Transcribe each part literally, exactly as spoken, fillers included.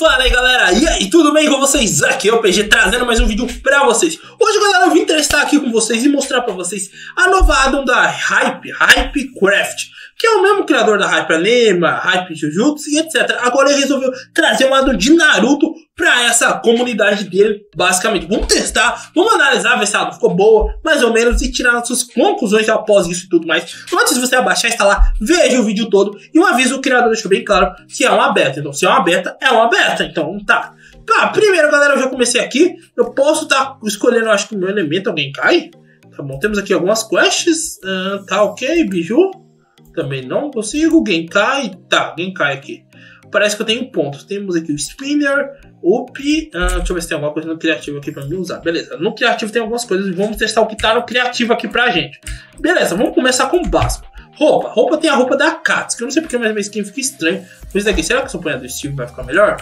Fala aí galera, e aí, tudo bem com vocês? Aqui é o P G trazendo mais um vídeo pra vocês. Hoje galera, eu vim testar aqui com vocês e mostrar pra vocês a nova addon da Hype, Hypecraft, que é o mesmo criador da Hype Anima, Hype Jujutsu e etcétera. Agora ele resolveu trazer um addon de Naruto pra essa comunidade dele, basicamente. Vamos testar, vamos analisar, ver se a addon ficou boa, mais ou menos, e tirar nossas conclusões após isso e tudo mais. Antes de você abaixar, instalar, veja o vídeo todo. E um aviso, o criador deixou bem claro que é uma beta. Então, se é uma beta, é uma beta. Então, tá. Tá, primeiro, galera, eu já comecei aqui. Eu posso estar tá escolhendo, eu acho que o meu elemento, alguém cai. Tá bom, temos aqui algumas quests. Uh, tá ok, biju. Também não consigo. Genkai. Tá, Genkai aqui. Parece que eu tenho pontos. Temos aqui o Spinner, Up. Uh, deixa eu ver se tem alguma coisa no criativo aqui pra mim usar. Beleza, no criativo tem algumas coisas. Vamos testar o que tá no criativo aqui pra gente. Beleza, vamos começar com o básico. Roupa. Roupa tem a roupa da Katsuki. Eu não sei porque, mas minha skin fica estranho. Isso daqui, será que se eu ponho a do Steve vai ficar melhor?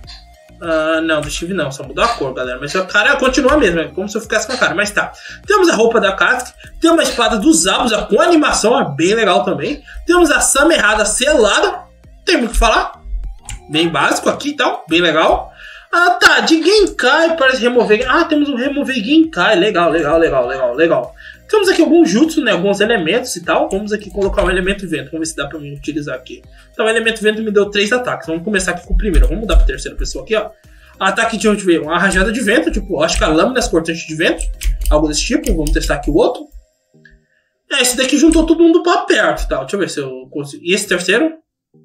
Uh, não, do Steve não, só mudou a cor, galera. Mas a cara continua a mesma, é como se eu ficasse com a cara. Mas tá. Temos a roupa da Katsuki. Temos a espada dos Zabuza com animação, é bem legal também. Temos a Samerrada selada. Tem muito o que falar. Bem básico aqui e tal, bem legal. Ah, tá, de Genkai parece remover. Ah, temos um remover Genkai. Legal, legal, legal, legal, legal. Temos aqui alguns jutsu, né? Alguns elementos e tal. Vamos aqui colocar o elemento vento. Vamos ver se dá pra mim utilizar aqui. Então, o elemento vento me deu três ataques. Vamos começar aqui com o primeiro. Vamos mudar pra terceira pessoa aqui, ó. Ataque de onde veio? Uma rajada de vento, tipo, acho que a lâminas cortantes de vento. Algo desse tipo. Vamos testar aqui o outro. É, esse daqui juntou todo mundo pra perto e tal. Deixa eu ver se eu consigo. E esse terceiro?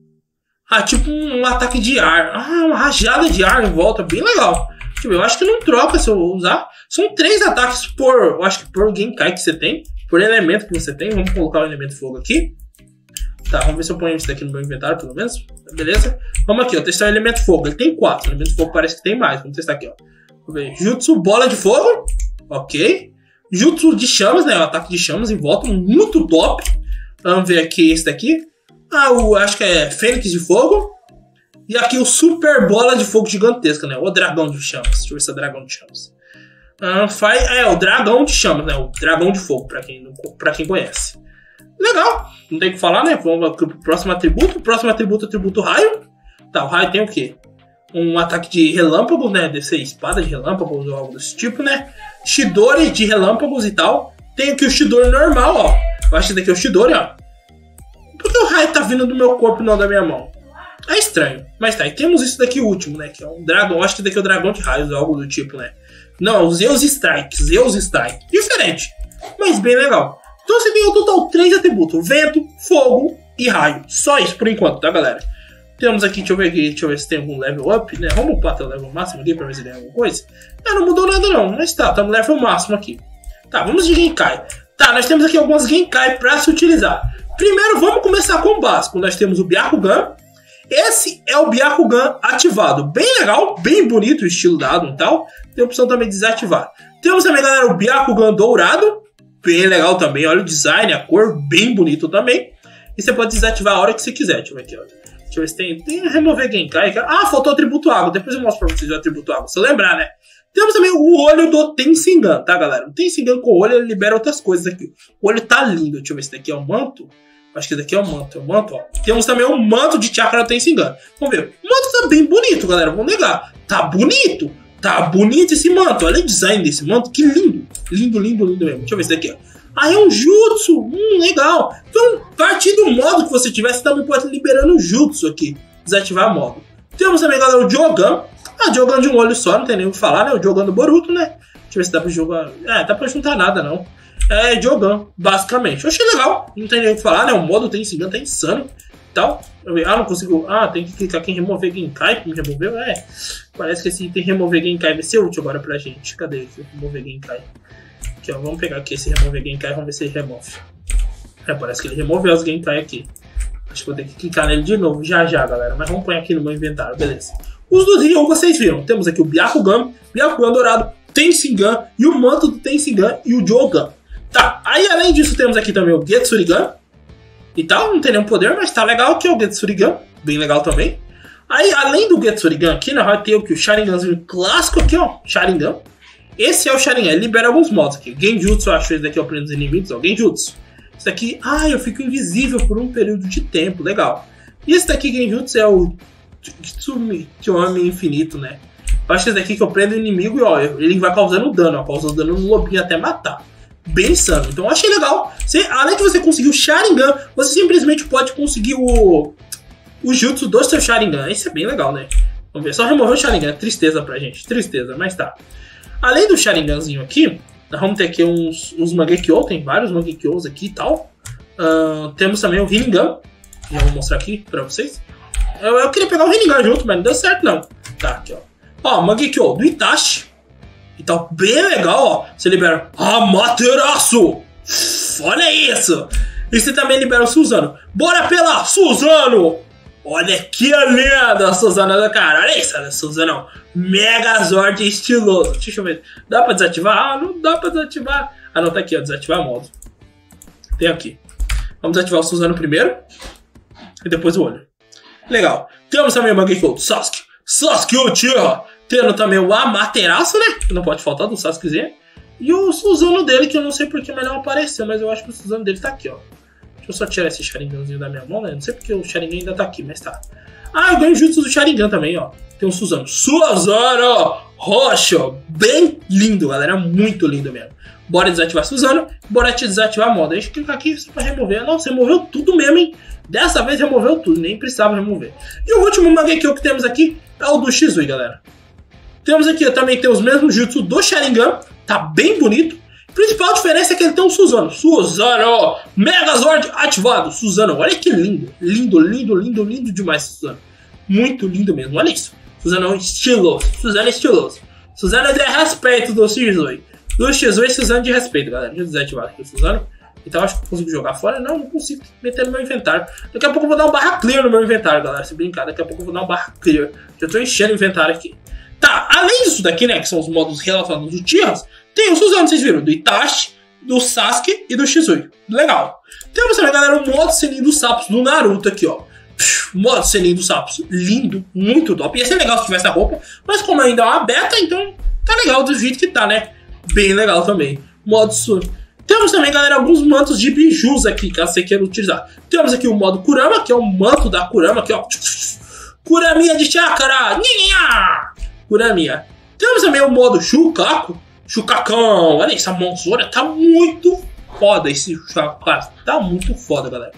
Ah, tipo um, um ataque de ar. Ah, uma rajada de ar em volta. Bem legal. Deixa eu ver, eu acho que não troca se eu usar. São três ataques por, eu acho que por Genkai que você tem. Por elemento que você tem. Vamos colocar o elemento fogo aqui. Tá, vamos ver se eu ponho isso daqui no meu inventário, pelo menos. Beleza? Vamos aqui, ó, testar o elemento fogo. Ele tem quatro. O elemento fogo parece que tem mais. Vamos testar aqui, ó. Vamos ver. Jutsu, bola de fogo. Ok. Jutsu de chamas, né? O ataque de chamas em volta. Muito top. Vamos ver aqui esse daqui. Ah, o, acho que é Fênix de fogo. E aqui o super bola de fogo gigantesca, né? O dragão de chamas. Deixa eu ver se é dragão de chamas. Ah, faz, é, o dragão de chamas, né? O dragão de fogo, pra quem, pra quem conhece. Legal. Não tem o que falar, né? Vamos pro próximo atributo. O próximo atributo é o atributo raio. Tá, o raio tem o quê? Um ataque de relâmpagos, né? Desse espada de relâmpagos ou algo desse tipo, né? Chidori de relâmpagos e tal. Tem aqui o Chidori normal, ó. Eu acho que daqui é o Chidori, ó. Por que o raio tá vindo do meu corpo e não da minha mão? É estranho, mas tá, e temos isso daqui último, né, que é um dragão, acho que daqui é o dragão de raios, algo do tipo, né. Não, o Zeus Strike, Zeus Strike, diferente, mas bem legal. Então você tem o total três atributos, vento, fogo e raio, só isso por enquanto, tá galera. Temos aqui, deixa eu ver aqui, deixa eu ver se tem algum level up, né, vamos upar até o level máximo aqui pra ver se tem alguma coisa. Ah, não mudou nada não, mas tá, tá no level máximo aqui. Tá, vamos de Genkai. Tá, nós temos aqui algumas Genkai pra se utilizar. Primeiro vamos começar com o básico, nós temos o Byakugan. Esse é o Byakugan ativado. Bem legal, bem bonito o estilo da addon e tal. Tem a opção também de desativar. Temos também, galera, o Byakugan dourado. Bem legal também. Olha o design, a cor, bem bonito também. E você pode desativar a hora que você quiser. Deixa eu ver aqui, ó. Deixa eu ver se tem... Tem remover Genkai. Ah, faltou o atributo água. Depois eu mostro pra vocês o atributo água. Se eu lembrar, né? Temos também o olho do Tensingan, tá, galera? O Tensingan com o olho, ele libera outras coisas aqui. O olho tá lindo. Deixa eu ver se daqui é o manto. Acho que esse daqui é o manto, é o manto, ó. Temos também o manto de chakra do Tensingan. Vamos ver. O manto tá bem bonito, galera. Vamos negar. Tá bonito. Tá bonito esse manto. Olha o design desse manto. Que lindo. Lindo, lindo, lindo mesmo. Deixa eu ver esse daqui, ó. Ah, é um jutsu. Hum, legal. Então, a partir do modo que você tiver, você também pode ir liberando o jutsu aqui. Desativar modo. Temos também, galera, o Jogan. Ah, Jogan de um olho só. Não tem nem o que falar, né? O Jogan do Boruto, né? Deixa eu ver se dá pra jogar. É, dá pra juntar nada, não. É Jogan, basicamente. Eu achei legal, não tem nem o que falar, né? O modo Tensingan tá insano e tal. Ah, não consigo. Ah, tem que clicar aqui em remover Genkai pra me remover. É, parece que esse item remover Genkai vai ser útil agora pra gente. Cadê esse remover Genkai? Aqui, ó, vamos pegar aqui esse remover Genkai, vamos ver se ele remove. É, parece que ele removeu os Genkai aqui. Acho que vou ter que clicar nele de novo já já, galera. Mas vamos pôr aqui no meu inventário, beleza. Os do Ryo vocês viram. Temos aqui o Byakugan, Byakugan dourado, Tensingan e o manto do Tensingan e o Jogan. Tá, aí além disso temos aqui também o Getsurigan e tal, não tem nenhum poder, mas tá legal que é o Getsurigan, bem legal também. Aí além do Getsurigan aqui, nós vamos ter o, que, o Sharinganzinho clássico aqui, ó, Sharingan. Esse é o Sharingan, ele libera alguns modos aqui. Genjutsu, eu acho que esse daqui é o prêmio dos inimigos, ó, Genjutsu. Esse daqui, ah, eu fico invisível por um período de tempo, legal. E esse daqui, Genjutsu, é o Tsumi infinito, né? Eu acho que esse daqui que eu prendo o inimigo e ó, ele vai causando dano, ó, causando dano no lobinho até matar. Bem insano. Então eu achei legal. Você, além de você conseguir o Sharingan, você simplesmente pode conseguir o, o Jutsu do seu Sharingan. Isso é bem legal, né? Vamos ver. Só remover o Sharingan. Tristeza pra gente. Tristeza, mas tá. Além do Sharinganzinho aqui, nós vamos ter aqui uns, uns Mangekyo. Tem vários Mangekyos aqui e tal. Uh, temos também o Rinnegan. Já vou mostrar aqui pra vocês. Eu, eu queria pegar o Rinnegan junto, mas não deu certo não. Tá, aqui ó. Ó, Mangekyo do Itachi. E tal, bem legal, ó. Você libera Amaterasu. Olha isso. E você também libera o Suzano. Bora pela Suzano. Olha que linda a Suzano da cara. Olha isso, Suzano. Megazord estiloso. Deixa eu ver. Dá pra desativar? Ah, não dá pra desativar. Ah, não, tá aqui, ó. Desativar modo. Tem aqui. Vamos desativar o Suzano primeiro. E depois o olho. Legal. Temos também o Mangekyo do Sasuke. Sasuke Uchiha. Tendo também o Amaterasu, né? Que não pode faltar do Sasukezinho. E o Suzano dele, que eu não sei porque mas não apareceu. Mas eu acho que o Suzano dele tá aqui, ó. Deixa eu só tirar esse Sharinganzinho da minha mão, né? Não sei porque o Sharingan ainda tá aqui, mas tá. Ah, eu ganho o Jutsu do Sharingan também, ó. Tem o Suzano. Suzano Rocha. Bem lindo, galera. Muito lindo mesmo. Bora desativar Suzano. Bora te desativar a moda. Deixa eu clicar aqui só pra remover. Não, você removeu tudo mesmo, hein? Dessa vez removeu tudo. Nem precisava remover. E o último Mangekyo que temos aqui é o do Shisui, galera. Temos aqui também tem os mesmos jutsu do Sharingan. Tá bem bonito. A principal diferença é que ele tem um Suzano. Suzano! Megazord ativado. Suzano, olha que lindo. Lindo, lindo, lindo, lindo demais, Suzano. Muito lindo mesmo. Olha isso. Suzano estiloso. Suzano estiloso. Suzano de respeito do Shisui. Do Shisui, Suzano de respeito, galera. Deixa eu desativar aqui o Suzano. Então acho que eu consigo jogar fora. Não, não consigo meter no meu inventário. Daqui a pouco eu vou dar um barra clear no meu inventário, galera. Se brincar, daqui a pouco eu vou dar um barra clear. Já tô enchendo o inventário aqui. Tá, além disso daqui, né, que são os modos relacionados aos Uchihas, tem os Suzano, vocês viram, do Itachi, do Sasuke e do Shisui. Legal. Temos também, galera, o modo Senin dos Sapos do Naruto aqui, ó. Modo Senin dos Sapos, lindo, muito top. Ia ser legal se tivesse a roupa, mas como ainda é uma beta, então tá legal do jeito que tá, né? Bem legal também. Modo Su... Temos também, galera, alguns mantos de bijus aqui, caso você queira utilizar. Temos aqui o modo Kurama, que é o manto da Kurama, aqui, ó. Kuraminha de chakra! Kuraminha. Temos também o modo Shukaku. Shukakão. Olha essa mãozona. Tá muito foda esse Shukaku. Tá muito foda, galera.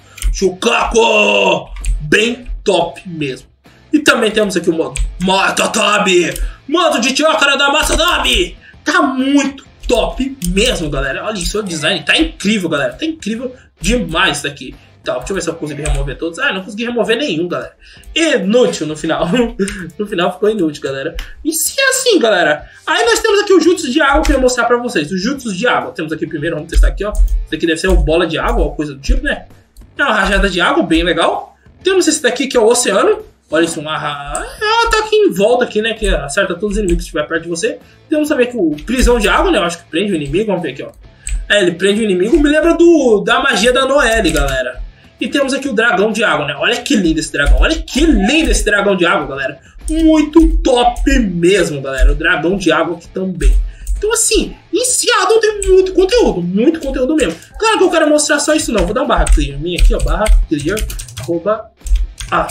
Shukaku. Bem top mesmo. E também temos aqui o modo Matatabi. Modo de chakra da Matatabi. Tá muito top mesmo, galera. Olha isso, o design tá incrível, galera. Tá incrível demais isso daqui. Tá, deixa eu ver se eu consegui remover todos. Ah, não consegui remover nenhum, galera. Inútil no final. No final ficou inútil, galera. E se é assim, galera. Aí nós temos aqui o Jutsu de água que eu ia mostrar pra vocês. Os Jutsus de água. Temos aqui primeiro, vamos testar aqui, ó. Isso aqui deve ser uma bola de água, ou coisa do tipo, né? É uma rajada de água, bem legal. Temos esse daqui que é o oceano. Olha isso, uma ra... Ela tá aqui em volta aqui, né? Que acerta todos os inimigos que estiver perto de você. Temos também aqui o prisão de água, né? Eu acho que prende o inimigo. Vamos ver aqui, ó. É, ele prende o inimigo. Me lembra do, da magia da Noelle, galera. E temos aqui o dragão de água, né? Olha que lindo esse dragão. Olha que lindo esse dragão de água, galera. Muito top mesmo, galera. O dragão de água aqui também. Então, assim, iniciado tem muito conteúdo. Muito conteúdo mesmo. Claro que eu quero mostrar só isso, não. Vou dar um barra clear. Minha aqui, ó. Barra clear. Arroba. Ah.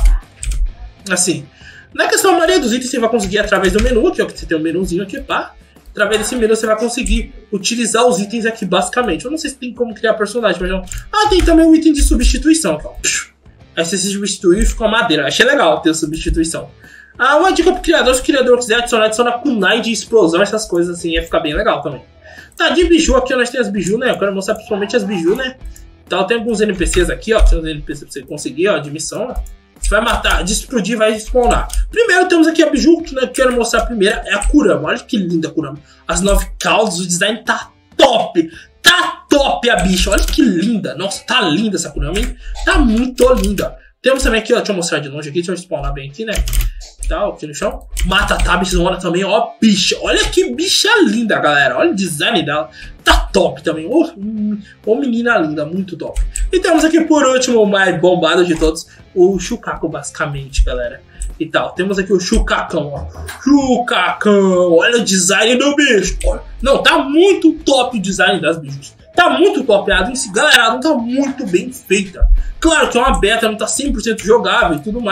Assim. Na questão, a maioria dos itens você vai conseguir através do menu. Aqui, ó. Que você tem um menuzinho aqui, pá. Através desse menu você vai conseguir utilizar os itens aqui basicamente. Eu não sei se tem como criar personagem, mas não. Ah, tem também o item de substituição. Aqui, ó. Aí você se substitui e fica uma madeira. Achei legal ter substituição. Ah, uma dica pro criador, se o criador quiser adicionar, adiciona kunai de explosão, essas coisas assim, ia ficar bem legal também. Tá, de biju aqui, ó, nós temos as biju, né? Eu quero mostrar principalmente as biju, né? Então tem alguns N P Cs aqui, ó. Tem uns N P Cs pra você conseguir, ó, de missão, ó. Você vai matar, de explodir, vai spawnar. Primeiro temos aqui a biju, que eu quero mostrar a primeira, é a Kurama. Olha que linda a Kurama. As nove caudas, o design tá top. Tá top a bicha, olha que linda. Nossa, tá linda essa Kurama, hein? Tá muito linda. Temos também aqui, ó, deixa eu mostrar de longe aqui, deixa eu spawnar bem aqui, né? Tá, aqui no chão. Matatabi zona também, ó, bicha. Olha que bicha linda, galera. Olha o design dela. Tá top também. Ô, oh, oh, menina linda, muito top. E temos aqui, por último, o mais bombado de todos, o Shukaku, basicamente, galera. E tal. Temos aqui o Shukakão, ó. Shukakão. Olha o design do bicho. Olha. Não, tá muito top o design das bichos. Tá muito topeado. Galera, não tá muito bem feita. Claro que é uma beta, não tá cem por cento jogável e tudo mais.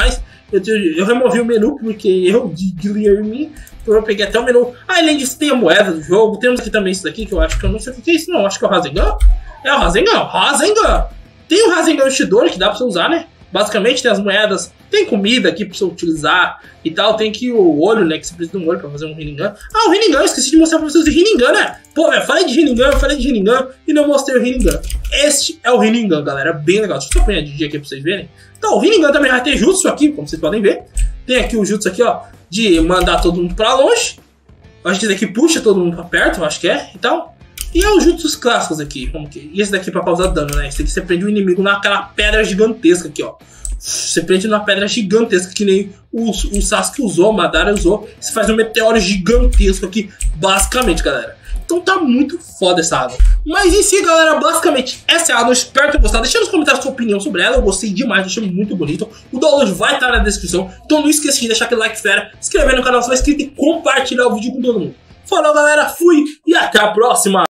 Eu, eu removi o menu porque eu, de Guilherme, eu peguei até o menu. Ah, além disso, tem a moeda do jogo. Temos aqui também isso daqui, que eu acho que eu não sei o que é isso, não. Acho que é o Rasengan. É o Rasengan, Rasengan. Tem o Rasengan Shidori, que dá pra você usar, né? Basicamente, tem as moedas. Tem comida aqui pra você utilizar e tal. Tem aqui o olho, né? Que você precisa de um olho pra fazer um Rinnegan. Ah, o Rinnegan, eu esqueci de mostrar pra vocês o Rinnegan, né? Pô, eu falei de Rinnegan, eu falei de Rinnegan e não mostrei o Rinnegan. Este é o Rinnegan, galera. Bem legal. Deixa eu só pôr a D J aqui pra vocês verem. Então, o Rinnegan também vai ter jutsu aqui, como vocês podem ver. Tem aqui o jutsu aqui, ó, de mandar todo mundo pra longe. A gente daqui puxa todo mundo pra perto, eu acho que é, e tal. E é os jutsus clássicos aqui, como que... E esse daqui pra causar dano, né? Esse aqui você prende o inimigo naquela pedra gigantesca aqui, ó. Você prende numa pedra gigantesca, que nem o, o Sasuke usou, o Madara usou. Você faz um meteoro gigantesco aqui, basicamente, galera. Então tá muito foda essa água. Mas em si, galera, basicamente essa é a água. Eu espero ter gostado. Deixa nos comentários a sua opinião sobre ela. Eu gostei demais, achei muito bonito. O download vai estar na descrição. Então não esqueça de deixar aquele like fera, se inscrever no canal se não é inscrito e compartilhar o vídeo com todo mundo. Falou, galera, fui e até a próxima!